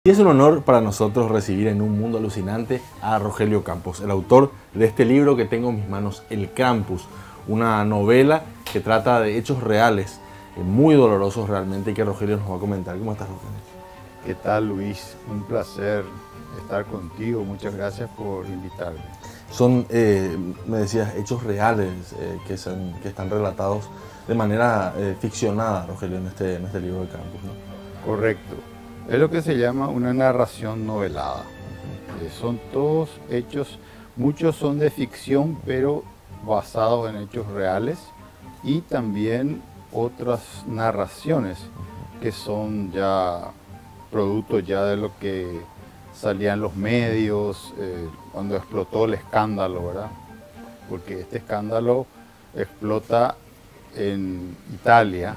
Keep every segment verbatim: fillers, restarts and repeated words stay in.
Y es un honor para nosotros recibir en Un Mundo Alucinante a Rogelio Campos, el autor de este libro que tengo en mis manos, El Krampus, una novela que trata de hechos reales, eh, muy dolorosos realmente, y que Rogelio nos va a comentar. ¿Cómo estás, Rogelio? ¿Qué tal, Luis? Un placer estar contigo. Muchas gracias por invitarme. Son, eh, me decías, hechos reales eh, que, son, que están relatados de manera eh, ficcionada, Rogelio, en este, en este libro de Krampus, ¿no? Correcto. Es lo que se llama una narración novelada. Eh, son todos hechos, muchos son de ficción, pero basados en hechos reales, y también otras narraciones que son ya producto ya de lo que salía en los medios, eh, cuando explotó el escándalo, ¿verdad? Porque este escándalo explota en Italia,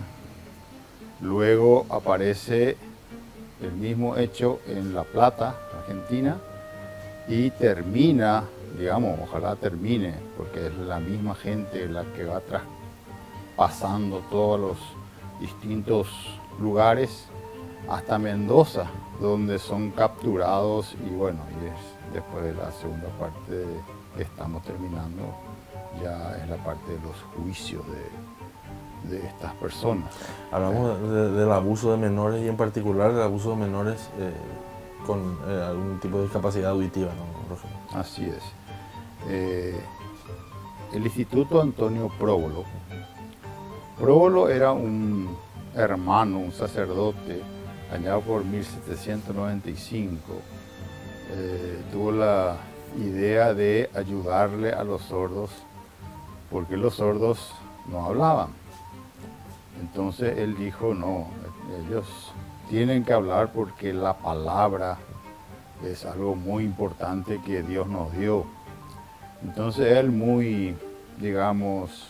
luego aparece el mismo hecho en La Plata, Argentina, y termina, digamos, ojalá termine, porque es la misma gente la que va traspasando todos los distintos lugares hasta Mendoza, donde son capturados, y bueno, y es después de la segunda parte que estamos terminando, ya es la parte de los juicios de, de estas personas. Hablamos de, del abuso de menores, y en particular del abuso de menores eh, con eh, algún tipo de discapacidad auditiva, ¿no, Rogelio? Así es. Eh, el Instituto Antonio Próbolo. Próbolo era un hermano, un sacerdote, allá por mil setecientos noventa y cinco. Eh, tuvo la idea de ayudarle a los sordos, porque los sordos no hablaban. Entonces él dijo, no, ellos tienen que hablar porque la palabra es algo muy importante que Dios nos dio. Entonces él muy, digamos,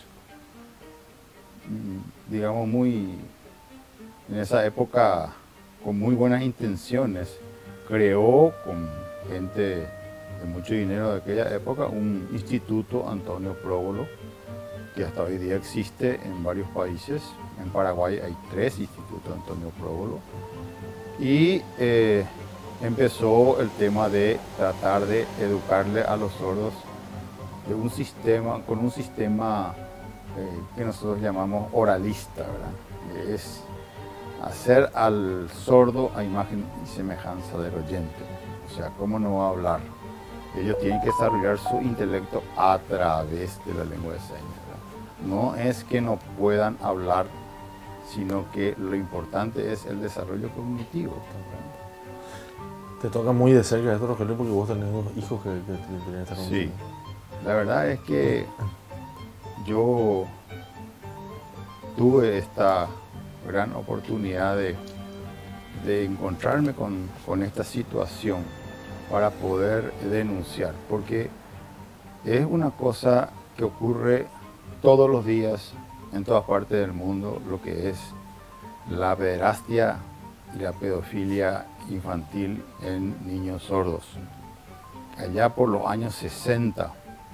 digamos muy, en esa época, con muy buenas intenciones, creó con gente de mucho dinero de aquella época un Instituto Antonio Próbolo, que hasta hoy día existe en varios países. En Paraguay hay tres institutos Antonio Próbolo, y eh, empezó el tema de tratar de educarle a los sordos de un sistema, con un sistema eh, que nosotros llamamos oralista, ¿verdad? Es hacer al sordo a imagen y semejanza del oyente. O sea, ¿cómo no va a hablar? Ellos tienen que desarrollar su intelecto a través de la lengua de señas, ¿verdad? No es que no puedan hablar, sino que lo importante es el desarrollo cognitivo, ¿verdad? Te toca muy de cerca esto, Rogelio, porque vos tenés dos hijos que, que, que tienen esta condición. Sí, la verdad es que yo tuve esta gran oportunidad de, de encontrarme con, con esta situación para poder denunciar, porque es una cosa que ocurre todos los días en todas partes del mundo, lo que es la pederastia y la pedofilia infantil en niños sordos. Allá por los años sesenta,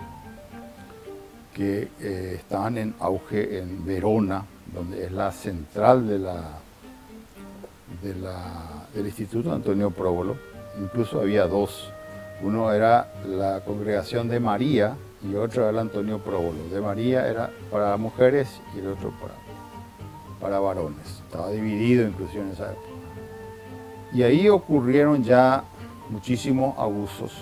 que eh, estaban en auge en Verona, donde es la central de la, de la, del Instituto Antonio Próbolo. Incluso había dos. Uno era la Congregación de María y otro era el Antonio Próbolo. De María era para mujeres y el otro para, para varones. Estaba dividido inclusive en esa época. Y ahí ocurrieron ya muchísimos abusos.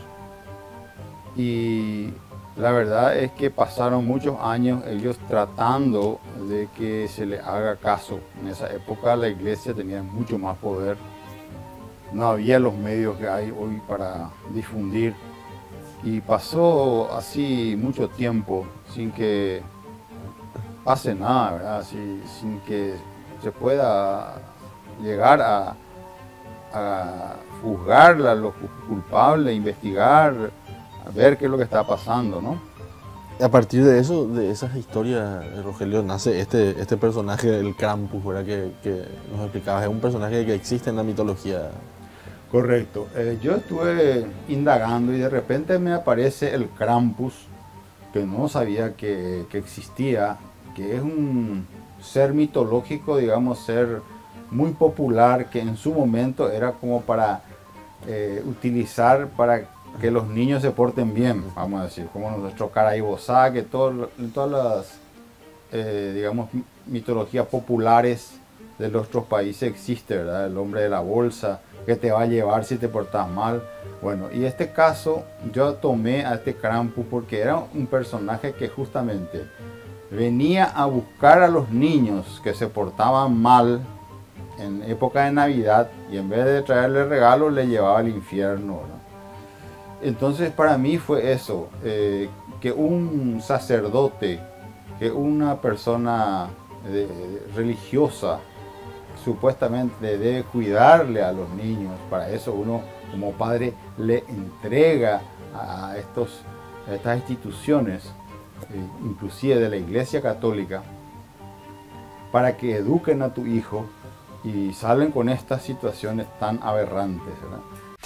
Y la verdad es que pasaron muchos años ellos tratando de que se les haga caso. En esa época la iglesia tenía mucho más poder. No había los medios que hay hoy para difundir. Y pasó así mucho tiempo sin que pase nada, ¿verdad? Así, sin que se pueda llegar a, a juzgar a los culpables, investigar, a ver qué es lo que está pasando, ¿no? A partir de eso, de esas historias, Rogelio, nace este, este personaje del Krampus, ¿verdad? Que, que nos explicabas. Es un personaje que existe en la mitología. Correcto. Eh, yo estuve indagando y de repente me aparece el Krampus, que no sabía que, que existía, que es un ser mitológico, digamos, ser muy popular, que en su momento era como para eh, utilizar para que los niños se porten bien, vamos a decir, como nuestro Caraibosá, que todo, todas las, eh, digamos, mitologías populares de nuestros países existe, ¿verdad? El hombre de la bolsa, que te va a llevar si te portas mal. Bueno, y este caso yo tomé a este Krampus porque era un personaje que justamente venía a buscar a los niños que se portaban mal en época de Navidad y en vez de traerle regalos le llevaba al infierno, ¿verdad? Entonces para mí fue eso, eh, que un sacerdote, que una persona de, de, religiosa supuestamente debe cuidarle a los niños. Para eso uno como padre le entrega a, estos, a estas instituciones, eh, inclusive de la Iglesia Católica, para que eduquen a tu hijo y salen con estas situaciones tan aberrantes, ¿verdad?